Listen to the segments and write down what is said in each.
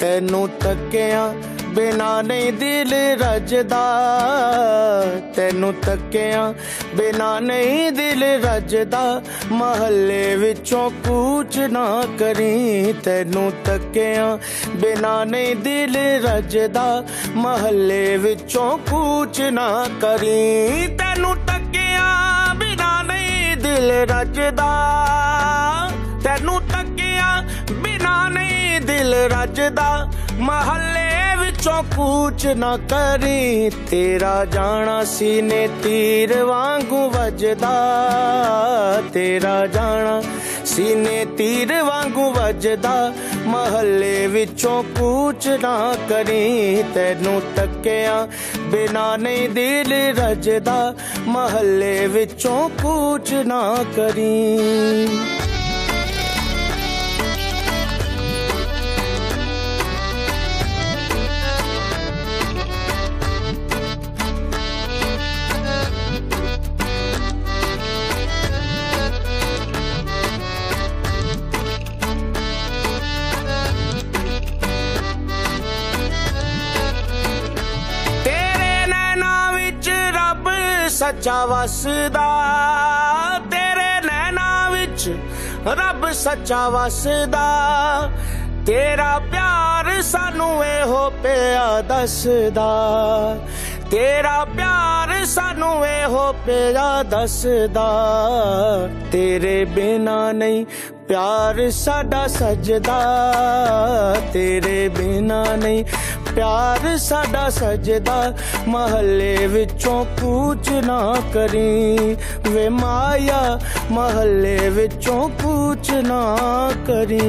ਤੈਨੂੰ ਤੱਕਿਆ बिना नहीं दिल रजदा, तैनू तक्किया बिना नहीं दिल रजदा। महल्ले विचों कूच ना करी, तैनू तक्किया बिना नहीं दिल रजदा। महल्ले विचों कूच ना करी, तैनू तक्किया बिना नहीं दिल रजदा। तैनू तक्किया बिना नहीं दिल रजदा। महल्ले विचों कूच ना करी, तेरा जाना सीने तीर वांगू वजदा। तेरा जाना सीने तीर वांगू वजदा। महल्ले विचों कूच ना करी, तैनू तक्किया बिना नहीं दिल रजदा। महल्ले विचों कूच ना करी। सच्चा वसदा, तेरे नैना विच रब सच्चा वसदा। तेरा प्यार सानू एहो पिया दसदा। तेरा प्यार सानू एहो पिया दसदा। तेरे बिना नहीं प्यार साडा सजदा। तेरे बिना नहीं प्यार साडा सजदा। महल्ले विचों कूच ना करी, वे माया महल्ले विचों कूच ना करी।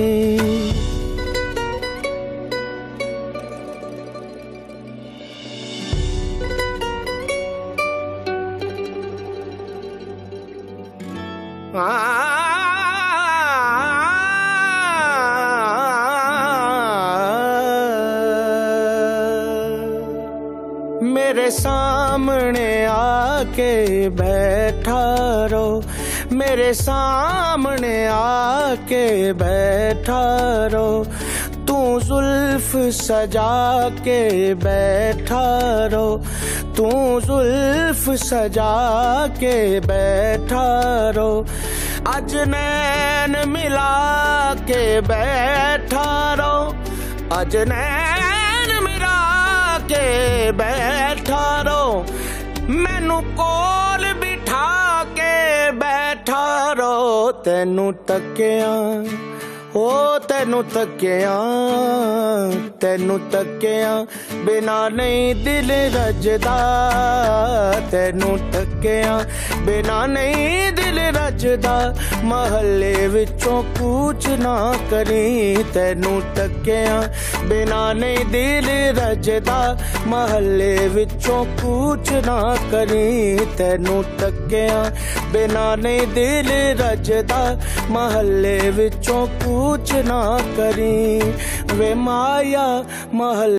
मेरे सामने आके बैठा रहो, मेरे सामने आके बैठा रहो। तू जुल्फ सजा के बैठा रहो, तू जुल्फ सजा के बैठा रहो। अज नैन मिला के बैठा रहो, अज नैन मिला के बैठा रहो। मैनू कोल बिठा के बैठा रहो। तैनू तक्किया ओ तैनू तक्किया, तैनू तक्किया बिना नहीं दिल रजदा। तैनू तक्किया बिना नहीं दिल रजदा। महल्ले विचों कूच ना करी, तैनू तक्किया बिना नहीं दिल रजदा। महल्ले विचों कूच ना करी, तैनू तक्किया बिना नहीं दिल रजदा। महल्ले विचों कूच ना करी, वे माया महल